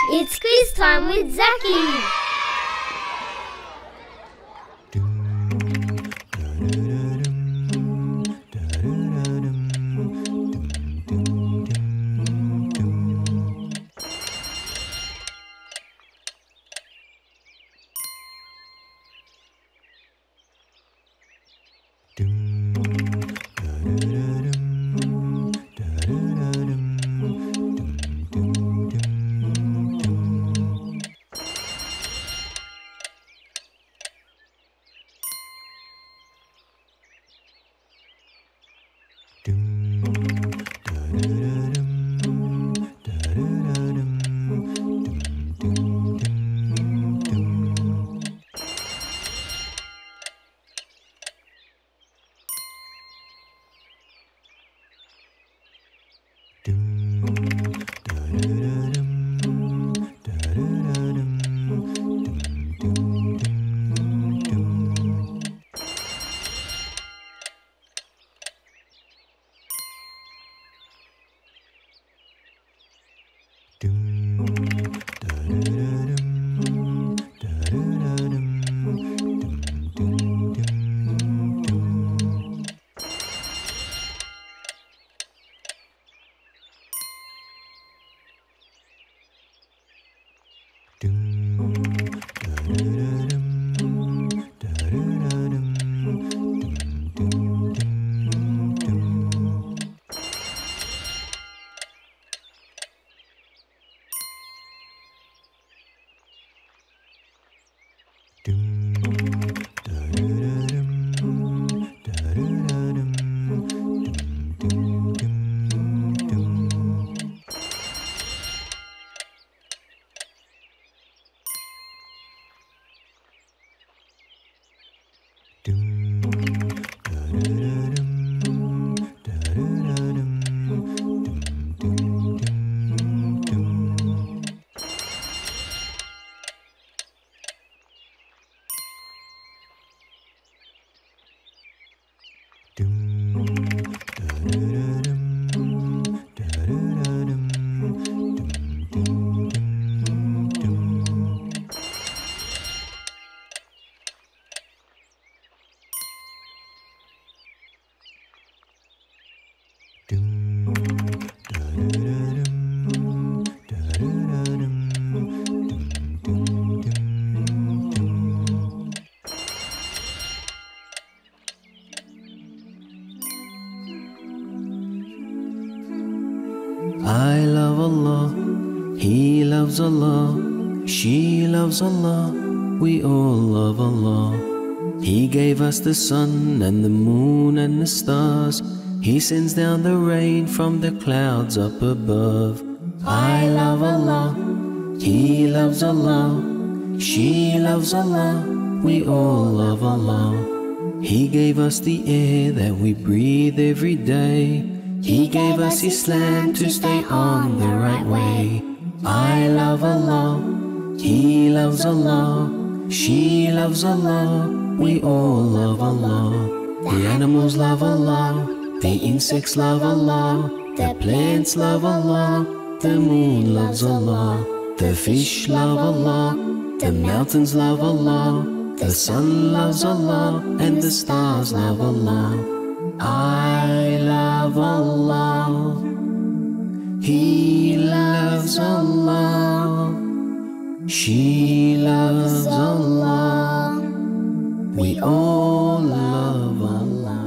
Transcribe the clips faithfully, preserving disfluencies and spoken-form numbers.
It's quiz time with Zaki. I love Allah, He loves Allah, she loves Allah, we all love Allah. He gave us the sun and the moon and the stars, He sends down the rain from the clouds up above. I love Allah, He loves Allah, she loves Allah, we all love Allah. He gave us the air that we breathe every day, He gave us Islam to stay on the right way. I love Allah, He loves Allah, she loves Allah, we all love Allah. The animals love Allah, the insects love Allah, the plants love Allah, the moon loves Allah, the fish love Allah, the mountains love Allah, the sun loves Allah, and the stars love Allah. I love Allah, He loves Allah, she loves Allah, we all love Allah.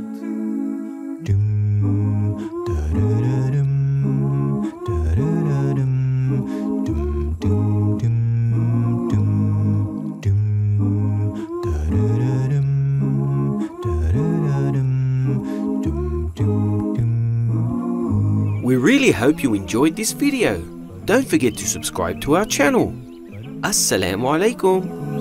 We really hope you enjoyed this video. Don't forget to subscribe to our channel. Assalamu alaikum.